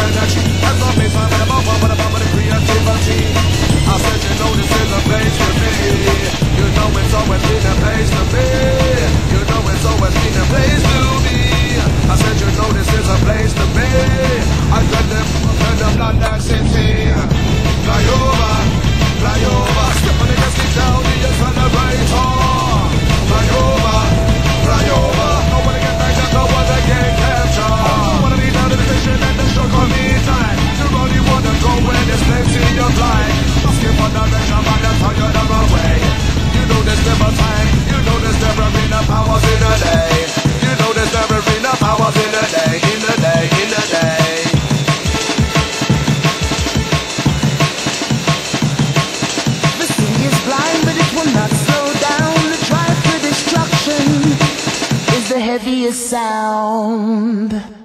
energy. That's the bass I have on with the creativity. I said you know this is a place for me. You know it's always been a place to be. You know it's always been a place to be. I said you know this is a place to be. I got them in the London city. Fly over, fly over. Step on the gas, get down, the accelerator. Fly over, fly over. I wanna get back, I don't wanna get captured. I wanna be down in the station and the shock on me time. You only wanna go where there's plenty of light. Asking for direction, but that's how you're the wrong way. You know there's never time. You know there's never enough hours in a day. You know there's never enough hours in a day, in a day, in a day. The city is blind, but it will not slow down. The drive for destruction is the heaviest sound.